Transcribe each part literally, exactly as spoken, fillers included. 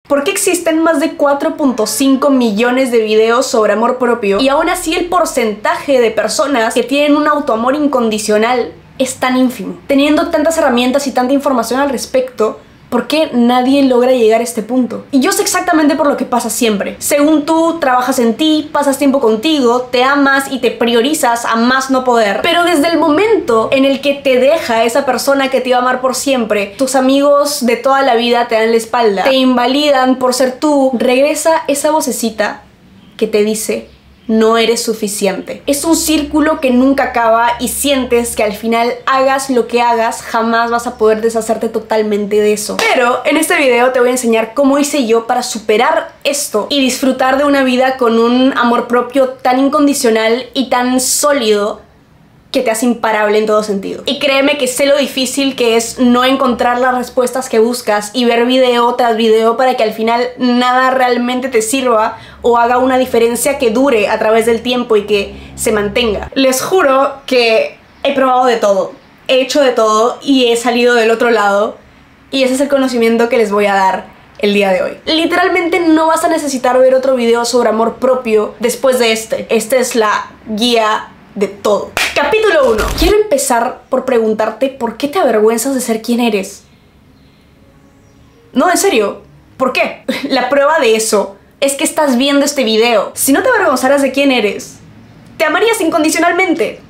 ¿Por qué existen más de cuatro punto cinco millones de videos sobre amor propio y aún así el porcentaje de personas que tienen un autoamor incondicional es tan ínfimo? Teniendo tantas herramientas y tanta información al respecto, ¿por qué nadie logra llegar a este punto? Y yo sé exactamente por lo que pasa siempre. Según tú, trabajas en ti, pasas tiempo contigo, te amas y te priorizas a más no poder. Pero desde el momento en el que te deja esa persona que te iba a amar por siempre, tus amigos de toda la vida te dan la espalda, te invalidan por ser tú, regresa esa vocecita que te dice: no eres suficiente. Es un círculo que nunca acaba y sientes que al final, hagas lo que hagas, jamás vas a poder deshacerte totalmente de eso. Pero en este video te voy a enseñar cómo hice yo para superar esto y disfrutar de una vida con un amor propio tan incondicional y tan sólido que te hace imparable en todo sentido. Y créeme que sé lo difícil que es no encontrar las respuestas que buscas y ver video tras video para que al final nada realmente te sirva o haga una diferencia que dure a través del tiempo y que se mantenga. Les juro que he probado de todo, he hecho de todo y he salido del otro lado, y ese es el conocimiento que les voy a dar el día de hoy. Literalmente no vas a necesitar ver otro video sobre amor propio después de este. Esta es la guía de todo. Capítulo uno. Quiero empezar por preguntarte por qué te avergüenzas de ser quien eres. No, en serio, ¿por qué? La prueba de eso es que estás viendo este video. Si no te avergonzaras de quién eres, te amarías incondicionalmente.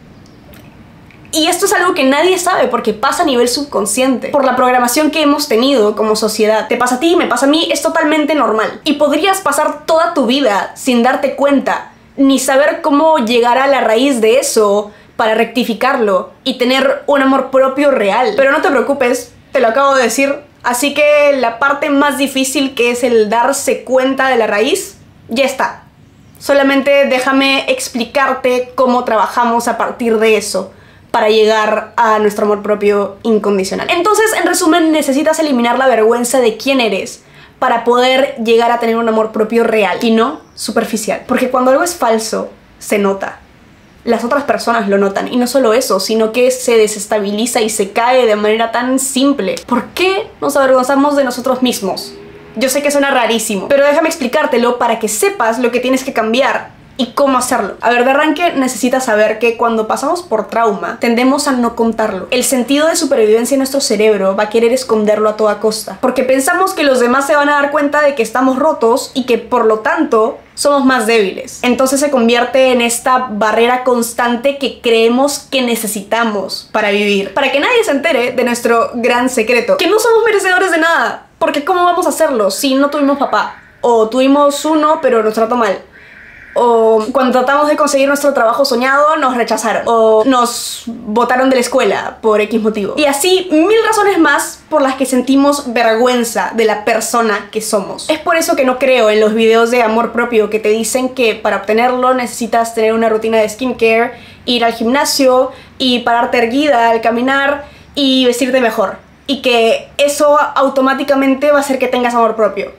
Y esto es algo que nadie sabe porque pasa a nivel subconsciente. Por la programación que hemos tenido como sociedad. Te pasa a ti, me pasa a mí, es totalmente normal. Y podrías pasar toda tu vida sin darte cuenta, ni saber cómo llegar a la raíz de eso para rectificarlo y tener un amor propio real. Pero no te preocupes, te lo acabo de decir. Así que la parte más difícil, que es el darse cuenta de la raíz, ya está. Solamente déjame explicarte cómo trabajamos a partir de eso para llegar a nuestro amor propio incondicional. Entonces, en resumen, necesitas eliminar la vergüenza de quién eres para poder llegar a tener un amor propio real y no superficial. Porque cuando algo es falso, se nota. Las otras personas lo notan. Y no solo eso, sino que se desestabiliza y se cae de manera tan simple. ¿Por qué nos avergonzamos de nosotros mismos? Yo sé que suena rarísimo, pero déjame explicártelo para que sepas lo que tienes que cambiar y cómo hacerlo. A ver, de arranque necesitas saber que cuando pasamos por trauma tendemos a no contarlo. El sentido de supervivencia en nuestro cerebro va a querer esconderlo a toda costa, porque pensamos que los demás se van a dar cuenta de que estamos rotos y que por lo tanto somos más débiles. Entonces se convierte en esta barrera constante que creemos que necesitamos para vivir, para que nadie se entere de nuestro gran secreto, que no somos merecedores de nada. Porque ¿cómo vamos a hacerlo si no tuvimos papá? O tuvimos uno pero nos trató mal. O cuando tratamos de conseguir nuestro trabajo soñado nos rechazaron. O nos botaron de la escuela por X motivo. Y así mil razones más por las que sentimos vergüenza de la persona que somos. Es por eso que no creo en los videos de amor propio que te dicen que para obtenerlo necesitas tener una rutina de skincare, ir al gimnasio y pararte erguida al caminar y vestirte mejor. Y que eso automáticamente va a hacer que tengas amor propio.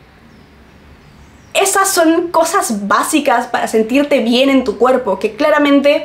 Esas son cosas básicas para sentirte bien en tu cuerpo, que claramente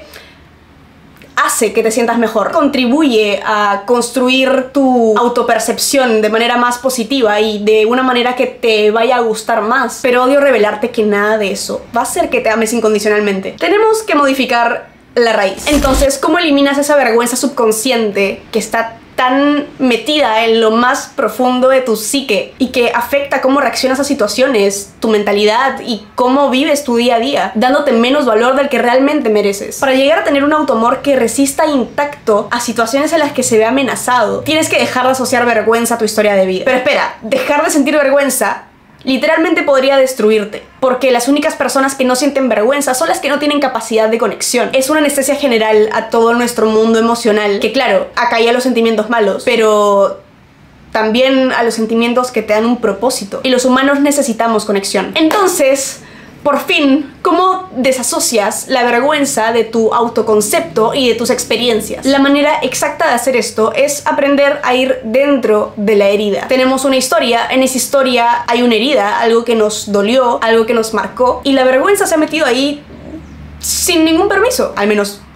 hace que te sientas mejor. Contribuye a construir tu autopercepción de manera más positiva y de una manera que te vaya a gustar más. Pero odio revelarte que nada de eso va a hacer que te ames incondicionalmente. Tenemos que modificar la raíz. Entonces, ¿cómo eliminas esa vergüenza subconsciente que está tan metida en lo más profundo de tu psique y que afecta cómo reaccionas a situaciones, tu mentalidad y cómo vives tu día a día, dándote menos valor del que realmente mereces? Para llegar a tener un autoamor que resista intacto a situaciones en las que se ve amenazado, tienes que dejar de asociar vergüenza a tu historia de vida. Pero espera, dejar de sentir vergüenza literalmente podría destruirte, porque las únicas personas que no sienten vergüenza son las que no tienen capacidad de conexión. Es una anestesia general a todo nuestro mundo emocional, que claro, acalla los sentimientos malos, pero también a los sentimientos que te dan un propósito. Y los humanos necesitamos conexión. Entonces, por fin, ¿cómo desasocias la vergüenza de tu autoconcepto y de tus experiencias? La manera exacta de hacer esto es aprender a ir dentro de la herida. Tenemos una historia, en esa historia hay una herida, algo que nos dolió, algo que nos marcó, y la vergüenza se ha metido ahí sin ningún permiso, al menos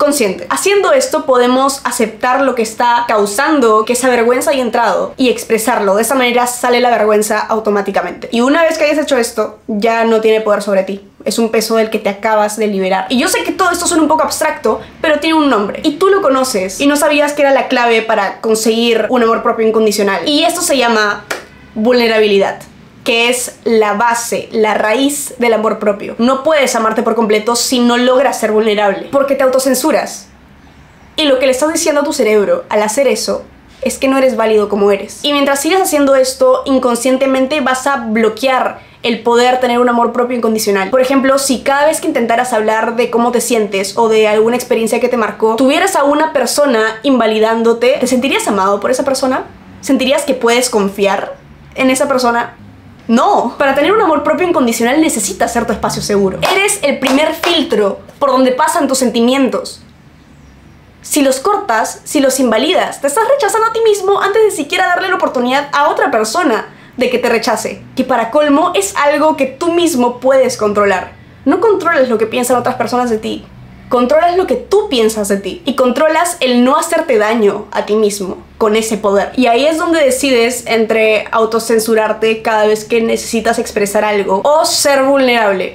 consciente. Haciendo esto podemos aceptar lo que está causando que esa vergüenza haya entrado y expresarlo. De esa manera sale la vergüenza automáticamente. Y una vez que hayas hecho esto, ya no tiene poder sobre ti. Es un peso del que te acabas de liberar. Y yo sé que todo esto suena un poco abstracto, pero tiene un nombre. Y tú lo conoces. Y no sabías que era la clave para conseguir un amor propio incondicional. Y esto se llama vulnerabilidad, que es la base, la raíz del amor propio. No puedes amarte por completo si no logras ser vulnerable, porque te autocensuras. Y lo que le estás diciendo a tu cerebro al hacer eso es que no eres válido como eres. Y mientras sigas haciendo esto, inconscientemente vas a bloquear el poder tener un amor propio incondicional. Por ejemplo, si cada vez que intentaras hablar de cómo te sientes o de alguna experiencia que te marcó, tuvieras a una persona invalidándote, ¿te sentirías amado por esa persona? ¿Sentirías que puedes confiar en esa persona? No. Para tener un amor propio incondicional necesitas ser tu espacio seguro. Eres el primer filtro por donde pasan tus sentimientos. Si los cortas, si los invalidas, te estás rechazando a ti mismo antes de siquiera darle la oportunidad a otra persona de que te rechace. Que para colmo es algo que tú mismo puedes controlar. No controlas lo que piensan otras personas de ti. Controlas lo que tú piensas de ti. Y controlas el no hacerte daño a ti mismo con ese poder. Y ahí es donde decides entre autocensurarte cada vez que necesitas expresar algo o ser vulnerable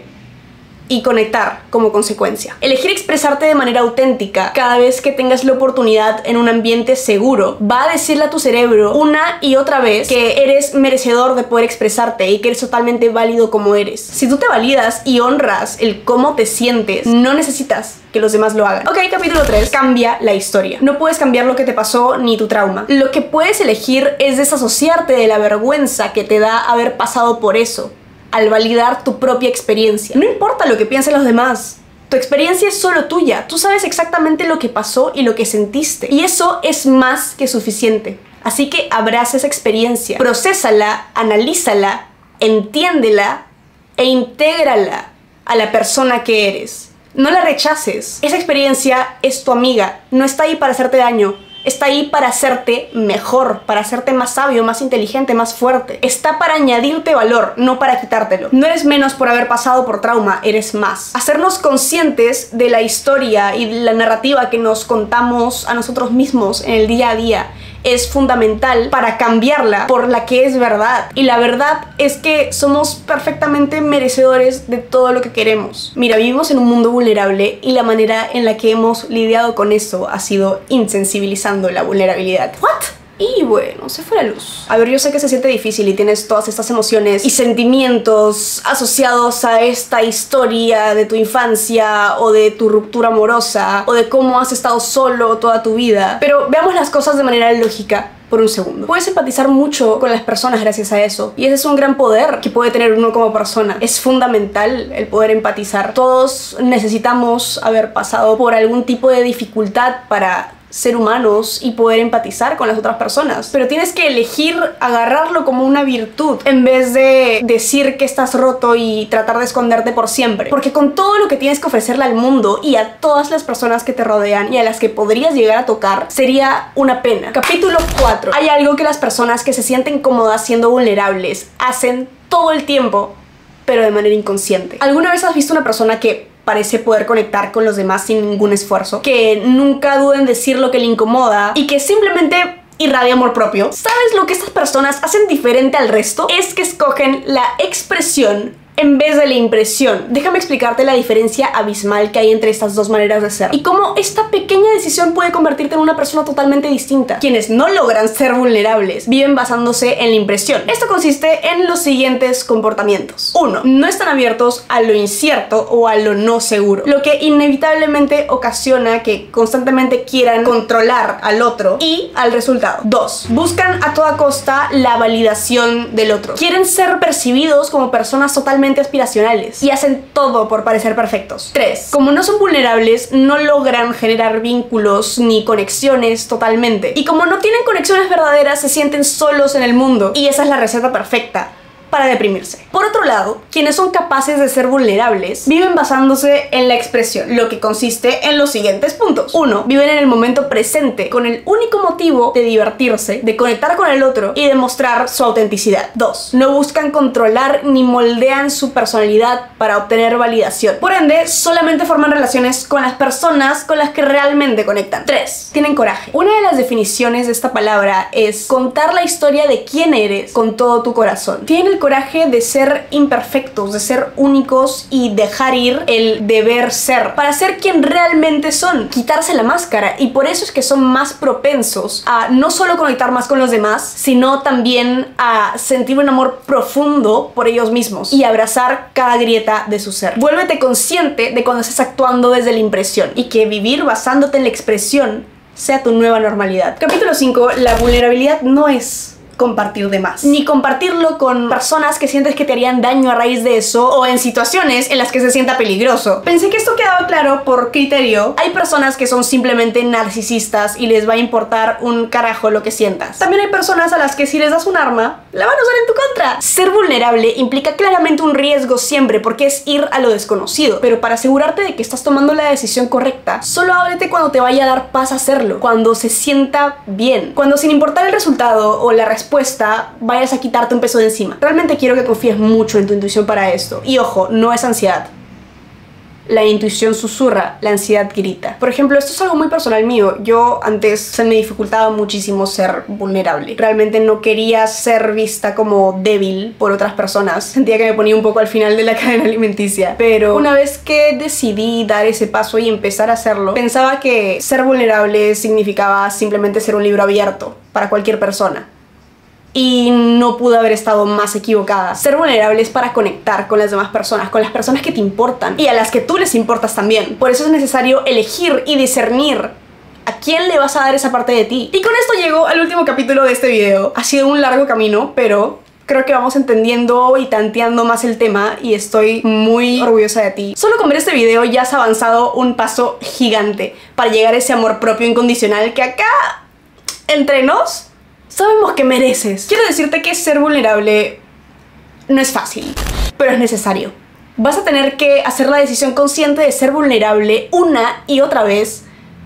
y conectar como consecuencia. Elegir expresarte de manera auténtica cada vez que tengas la oportunidad en un ambiente seguro va a decirle a tu cerebro una y otra vez que eres merecedor de poder expresarte y que eres totalmente válido como eres. Si tú te validas y honras el cómo te sientes, no necesitas que los demás lo hagan. Ok, capítulo tres. Cambia la historia. No puedes cambiar lo que te pasó ni tu trauma. Lo que puedes elegir es desasociarte de la vergüenza que te da haber pasado por eso, al validar tu propia experiencia. No importa lo que piensen los demás. Tu experiencia es solo tuya. Tú sabes exactamente lo que pasó y lo que sentiste. Y eso es más que suficiente. Así que abraza esa experiencia. Procésala, analízala, entiéndela e intégrala a la persona que eres. No la rechaces. Esa experiencia es tu amiga. No está ahí para hacerte daño. Está ahí para hacerte mejor, para hacerte más sabio, más inteligente, más fuerte. Está para añadirte valor, no para quitártelo. No eres menos por haber pasado por trauma, eres más. Hacernos conscientes de la historia y la narrativa que nos contamos a nosotros mismos en el día a día es fundamental para cambiarla por la que es verdad. Y la verdad es que somos perfectamente merecedores de todo lo que queremos. Mira, vivimos en un mundo vulnerable y la manera en la que hemos lidiado con eso ha sido insensibilizando la vulnerabilidad. ¿What? Y bueno, se fue la luz. A ver, yo sé que se siente difícil y tienes todas estas emociones y sentimientos asociados a esta historia de tu infancia o de tu ruptura amorosa o de cómo has estado solo toda tu vida. Pero veamos las cosas de manera lógica por un segundo. Puedes empatizar mucho con las personas gracias a eso. Y ese es un gran poder que puede tener uno como persona. Es fundamental el poder empatizar. Todos necesitamos haber pasado por algún tipo de dificultad para ser humanos y poder empatizar con las otras personas, pero tienes que elegir agarrarlo como una virtud en vez de decir que estás roto y tratar de esconderte por siempre, porque con todo lo que tienes que ofrecerle al mundo y a todas las personas que te rodean y a las que podrías llegar a tocar, sería una pena. Capítulo cuatro. Hay algo que las personas que se sienten cómodas siendo vulnerables hacen todo el tiempo, pero de manera inconsciente. ¿Alguna vez has visto una persona que parece poder conectar con los demás sin ningún esfuerzo, que nunca duda en decir lo que le incomoda y que simplemente irradia amor propio? ¿Sabes lo que estas personas hacen diferente al resto? Es que escogen la expresión en vez de la impresión. Déjame explicarte la diferencia abismal que hay entre estas dos maneras de ser y cómo esta pequeña decisión puede convertirte en una persona totalmente distinta. Quienes no logran ser vulnerables viven basándose en la impresión. Esto consiste en los siguientes comportamientos. uno. No están abiertos a lo incierto o a lo no seguro, lo que inevitablemente ocasiona que constantemente quieran controlar al otro y al resultado. dos. Buscan a toda costa la validación del otro. Quieren ser percibidos como personas totalmente aspiracionales y hacen todo por parecer perfectos. tres. Como no son vulnerables, no logran generar vínculos ni conexiones totalmente. Y como no tienen conexiones verdaderas, se sienten solos en el mundo. Y esa es la receta perfecta para deprimirse. Por otro lado, quienes son capaces de ser vulnerables viven basándose en la expresión, lo que consiste en los siguientes puntos. uno. Viven en el momento presente con el único motivo de divertirse, de conectar con el otro y de mostrar su autenticidad. dos. No buscan controlar ni moldean su personalidad para obtener validación. Por ende, solamente forman relaciones con las personas con las que realmente conectan. tres. Tienen coraje. Una de las definiciones de esta palabra es contar la historia de quién eres con todo tu corazón. Tienen el coraje de ser imperfectos, de ser únicos y dejar ir el deber ser para ser quien realmente son, quitarse la máscara, y por eso es que son más propensos a no solo conectar más con los demás, sino también a sentir un amor profundo por ellos mismos y abrazar cada grieta de su ser. Vuélvete consciente de cuando estás actuando desde la impresión y que vivir basándote en la expresión sea tu nueva normalidad. Capítulo cinco. La vulnerabilidad no es compartir de más, ni compartirlo con personas que sientes que te harían daño a raíz de eso o en situaciones en las que se sienta peligroso. Pensé que esto quedaba claro por criterio. Hay personas que son simplemente narcisistas y les va a importar un carajo lo que sientas. También hay personas a las que si les das un arma, la van a usar en tu contra. Ser vulnerable implica claramente un riesgo siempre, porque es ir a lo desconocido, pero para asegurarte de que estás tomando la decisión correcta, solo ábrete cuando te vaya a dar paz hacerlo, cuando se sienta bien, cuando sin importar el resultado o la respuesta vayas a quitarte un peso de encima. Realmente quiero que confíes mucho en tu intuición para esto. Y ojo, no es ansiedad. La intuición susurra, la ansiedad grita. Por ejemplo, esto es algo muy personal mío. Yo antes se me dificultaba muchísimo ser vulnerable. Realmente no quería ser vista como débil por otras personas. Sentía que me ponía un poco al final de la cadena alimenticia. Pero una vez que decidí dar ese paso y empezar a hacerlo, pensaba que ser vulnerable significaba simplemente ser un libro abierto para cualquier persona. Y no pude haber estado más equivocada. Ser vulnerable es para conectar con las demás personas, con las personas que te importan y a las que tú les importas también. Por eso es necesario elegir y discernir a quién le vas a dar esa parte de ti. Y con esto llego al último capítulo de este video. Ha sido un largo camino, pero creo que vamos entendiendo y tanteando más el tema y estoy muy orgullosa de ti. Solo con ver este video ya has avanzado un paso gigante para llegar a ese amor propio incondicional que acá, entre nos, sabemos que mereces. Quiero decirte que ser vulnerable no es fácil, pero es necesario. Vas a tener que hacer la decisión consciente de ser vulnerable una y otra vez,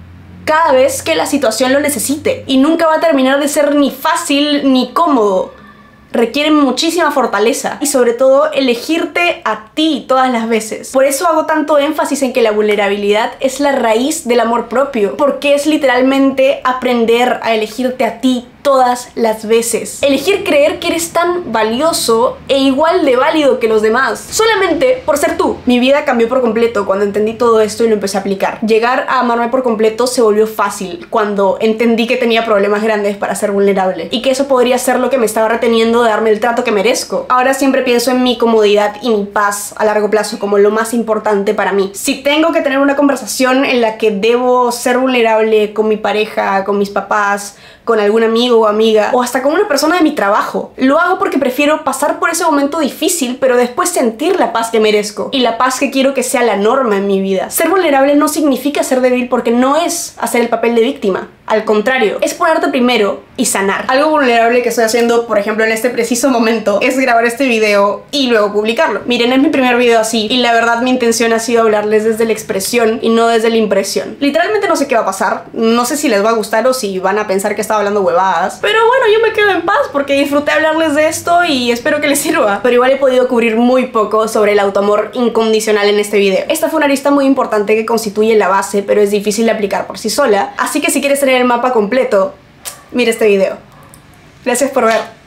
cada vez que la situación lo necesite. Y nunca va a terminar de ser ni fácil ni cómodo. Requiere muchísima fortaleza y sobre todo elegirte a ti todas las veces. Por eso hago tanto énfasis en que la vulnerabilidad es la raíz del amor propio, porque es literalmente aprender a elegirte a ti todas las veces. Elegir creer que eres tan valioso e igual de válido que los demás, solamente por ser tú. Mi vida cambió por completo cuando entendí todo esto y lo empecé a aplicar. Llegar a amarme por completo se volvió fácil cuando entendí que tenía problemas grandes para ser vulnerable y que eso podría ser lo que me estaba reteniendo de darme el trato que merezco. Ahora siempre pienso en mi comodidad y mi paz a largo plazo como lo más importante para mí. Si tengo que tener una conversación en la que debo ser vulnerable con mi pareja, con mis papás, con algún amigo o amiga, o hasta con una persona de mi trabajo, lo hago porque prefiero pasar por ese momento difícil, pero después sentir la paz que merezco y la paz que quiero que sea la norma en mi vida. Ser vulnerable no significa ser débil, porque no es hacer el papel de víctima. Al contrario, es ponerte primero y sanar. Algo vulnerable que estoy haciendo, por ejemplo, en este preciso momento, es grabar este video y luego publicarlo. Miren, es mi primer video así y la verdad mi intención ha sido hablarles desde la expresión y no desde la impresión. Literalmente no sé qué va a pasar, no sé si les va a gustar o si van a pensar que estaba hablando huevadas, pero bueno, yo me quedo en paz porque disfruté hablarles de esto y espero que les sirva. Pero igual he podido cubrir muy poco sobre el autoamor incondicional en este video. Esta fue una arista muy importante que constituye la base, pero es difícil de aplicar por sí sola, así que si quieres tener el mapa completo, mira este video. Gracias por ver.